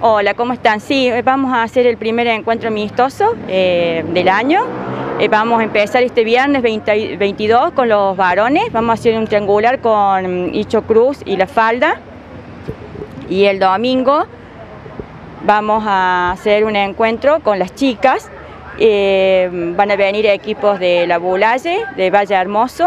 Hola, ¿cómo están? Sí, vamos a hacer el primer encuentro amistoso del año. Vamos a empezar este viernes 22 con los varones. Vamos a hacer un triangular con Icho Cruz y La Falda. Y el domingo vamos a hacer un encuentro con las chicas. Van a venir equipos de La Bulalle, de Valle Hermoso,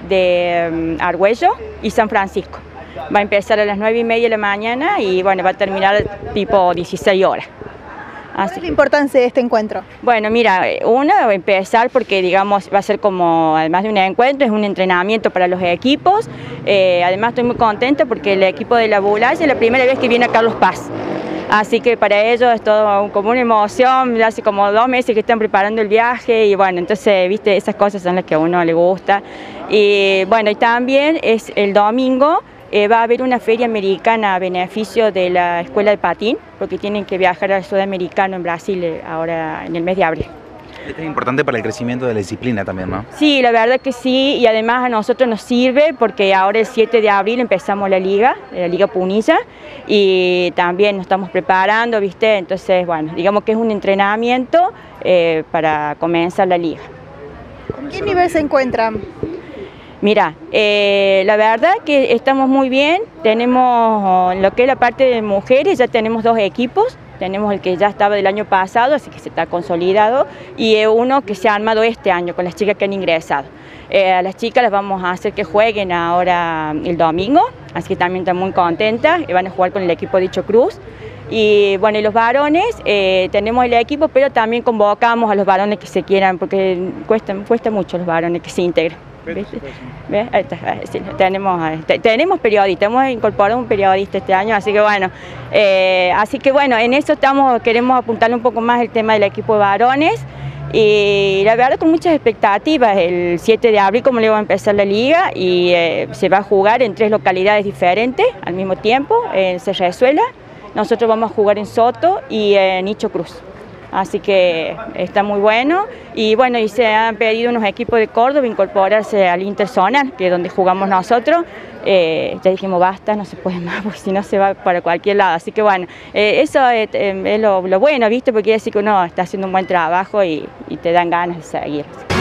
de Argüello y San Francisco. Va a empezar a las 9:30 de la mañana y bueno, va a terminar tipo 16 horas. ¿Cuál es la importancia de este encuentro? Bueno, mira, uno va a empezar porque digamos va a ser como, además de un encuentro, es un entrenamiento para los equipos. Además estoy muy contenta porque el equipo de La Bulalle es la primera vez que viene a Carlos Paz. Así que para ellos es todo como una emoción, hace como 2 meses que están preparando el viaje y bueno, entonces, viste, esas cosas son las que a uno le gusta. Y bueno, y también es el domingo. Va a haber una feria americana a beneficio de la Escuela de Patín, porque tienen que viajar al sudamericano en Brasil ahora en el mes de abril. Esto es importante para el crecimiento de la disciplina también, ¿no? Sí, la verdad que sí, y además a nosotros nos sirve porque ahora el 7 de abril empezamos la Liga Punilla, y también nos estamos preparando, ¿viste? Entonces, bueno, digamos que es un entrenamiento para comenzar la Liga. ¿En qué nivel se encuentran? Mira, la verdad que estamos muy bien, tenemos lo que es la parte de mujeres, ya tenemos 2 equipos, tenemos el que ya estaba del año pasado, así que se está consolidado, y uno que se ha armado este año con las chicas que han ingresado. A las chicas las vamos a hacer que jueguen ahora el domingo, así que también están muy contentas, y van a jugar con el equipo de Icho Cruz. Y bueno, y los varones, tenemos el equipo, pero también convocamos a los varones que se quieran, porque cuesta mucho a los varones que se integren. ¿Ves? Ahí está, sí, tenemos periodistas, hemos incorporado un periodista este año, así que bueno, en eso queremos apuntarle un poco más el tema del equipo de varones, y la verdad con muchas expectativas. El 7 de abril, como le va a empezar la liga, y se va a jugar en 3 localidades diferentes al mismo tiempo, en Cerrezuela, nosotros vamos a jugar en Soto y en Icho Cruz. Así que está muy bueno, y bueno, y se han pedido unos equipos de Córdoba incorporarse al Interzonal, que es donde jugamos nosotros. Ya dijimos basta, no se puede más, porque si no se va para cualquier lado. Así que bueno, eso es lo bueno, ¿viste? Porque quiere decir que uno está haciendo un buen trabajo y te dan ganas de seguir.